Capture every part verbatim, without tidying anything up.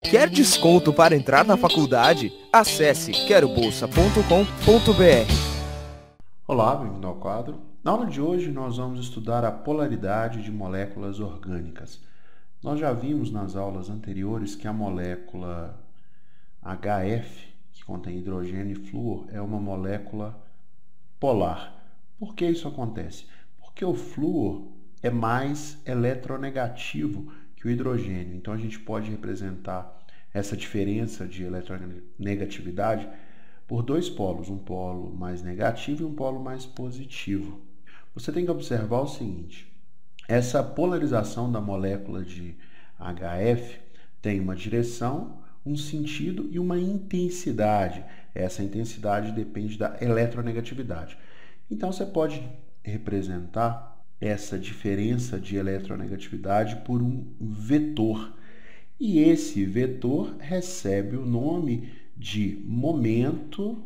Quer desconto para entrar na faculdade? Acesse quero bolsa ponto com ponto br. Olá, bem-vindo ao quadro. Na aula de hoje nós vamos estudar a polaridade de moléculas orgânicas. Nós já vimos nas aulas anteriores que a molécula H F, que contém hidrogênio e flúor, é uma molécula polar. Por que isso acontece? Porque o flúor é mais eletronegativo que o hidrogênio. Então a gente pode representar essa diferença de eletronegatividade por dois polos, um polo mais negativo e um polo mais positivo. Você tem que observar o seguinte: essa polarização da molécula de H F tem uma direção, um sentido e uma intensidade. Essa intensidade depende da eletronegatividade. Então você pode representar essa diferença de eletronegatividade por um vetor. E esse vetor recebe o nome de momento,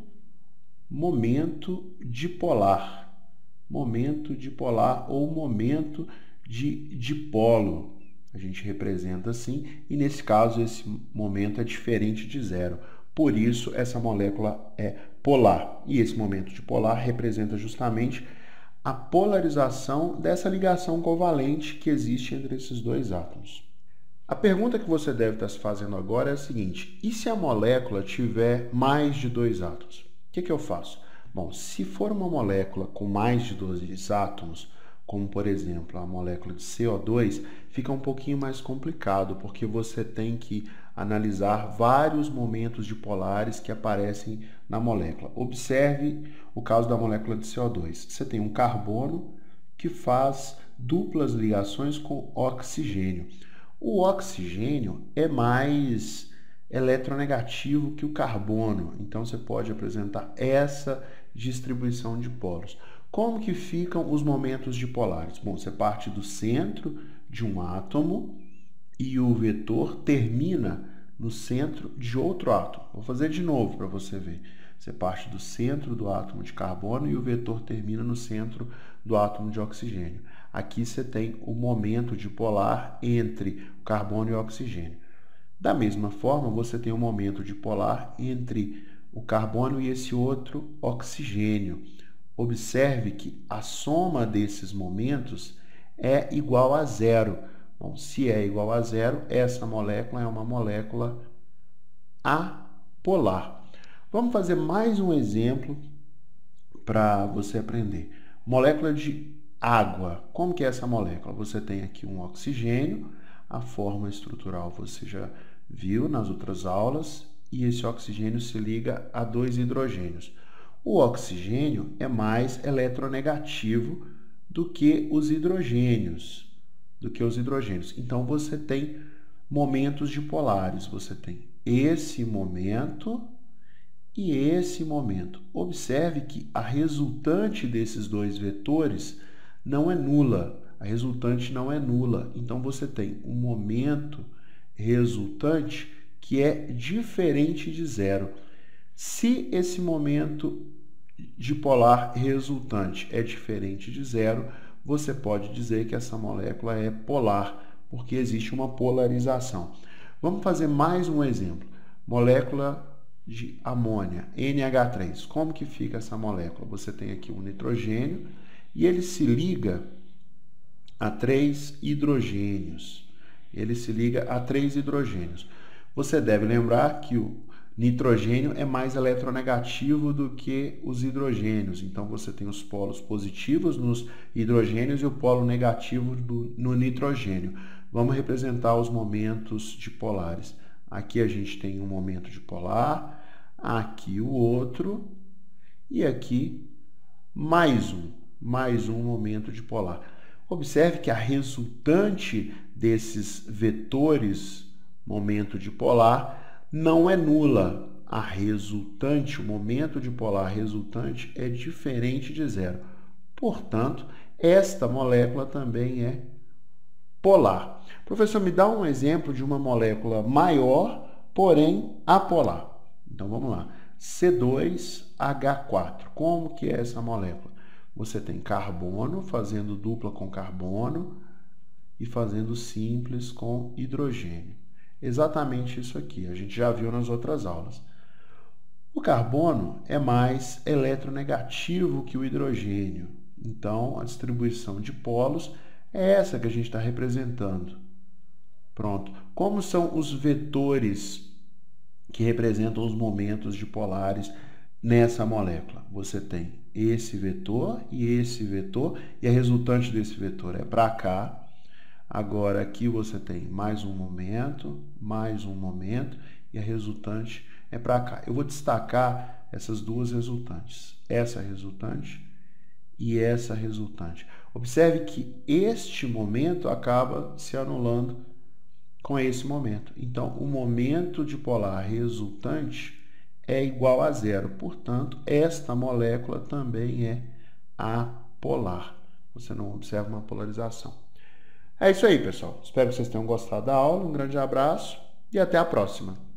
momento dipolar, momento dipolar ou momento de dipolo. A gente representa assim, e nesse caso esse momento é diferente de zero. Por isso essa molécula é polar. E esse momento dipolar representa justamente a polarização dessa ligação covalente que existe entre esses dois átomos. A pergunta que você deve estar se fazendo agora é a seguinte: e se a molécula tiver mais de dois átomos? O que, que eu faço? Bom, se for uma molécula com mais de dois átomos, como por exemplo a molécula de C O dois, fica um pouquinho mais complicado, porque você tem que analisar vários momentos dipolares que aparecem na molécula. Observe o caso da molécula de C O dois. Você tem um carbono que faz duplas ligações com oxigênio. O oxigênio é mais eletronegativo que o carbono, então você pode apresentar essa distribuição de polos. Como que ficam os momentos dipolares? Bom, você parte do centro de um átomo e o vetor termina no centro de outro átomo. Vou fazer de novo para você ver. Você parte do centro do átomo de carbono e o vetor termina no centro do átomo de oxigênio. Aqui você tem o momento dipolar entre o carbono e o oxigênio. Da mesma forma, você tem o momento dipolar entre o carbono e esse outro oxigênio. Observe que a soma desses momentos é igual a zero. Bom, se é igual a zero, essa molécula é uma molécula apolar. Vamos fazer mais um exemplo para você aprender. Molécula de água. Como que é essa molécula? Você tem aqui um oxigênio, a forma estrutural você já viu nas outras aulas, e esse oxigênio se liga a dois hidrogênios. O oxigênio é mais eletronegativo do que os hidrogênios, do que os hidrogênios. Então você tem momentos dipolares, você tem esse momento e esse momento. Observe que a resultante desses dois vetores não é nula. A resultante não é nula. Então você tem um momento resultante que é diferente de zero. Se esse momento dipolar resultante é diferente de zero, você pode dizer que essa molécula é polar, porque existe uma polarização. Vamos fazer mais um exemplo. Molécula de amônia, N H três. Como que fica essa molécula? Você tem aqui um nitrogênio e ele se liga a três hidrogênios. Ele se liga a três hidrogênios. Você deve lembrar que o nitrogênio é mais eletronegativo do que os hidrogênios. Então você tem os polos positivos nos hidrogênios e o polo negativo do, no nitrogênio. Vamos representar os momentos dipolares. Aqui a gente tem um momento dipolar, aqui o outro, e aqui mais um, mais um momento dipolar. Observe que a resultante desses vetores, momento dipolar, não é nula. A resultante, o momento dipolar resultante é diferente de zero. Portanto, esta molécula também é polar. Professor, me dá um exemplo de uma molécula maior, porém apolar. Então vamos lá. C dois H quatro. Como que é essa molécula? Você tem carbono fazendo dupla com carbono e fazendo simples com hidrogênio. exatamente isso aqui. A gente já viu nas outras aulas. O carbono é mais eletronegativo que o hidrogênio. Então, a distribuição de polos é essa que a gente está representando. Pronto. Como são os vetores que representam os momentos dipolares nessa molécula? Você tem esse vetor e esse vetor, e a resultante desse vetor é para cá. Agora, aqui você tem mais um momento, mais um momento, e a resultante é para cá. Eu vou destacar essas duas resultantes. Essa resultante e essa resultante. Observe que este momento acaba se anulando com esse momento. Então, o momento dipolar resultante é igual a zero. Portanto, esta molécula também é apolar. Você não observa uma polarização. É isso aí, pessoal. Espero que vocês tenham gostado da aula. Um grande abraço e até a próxima.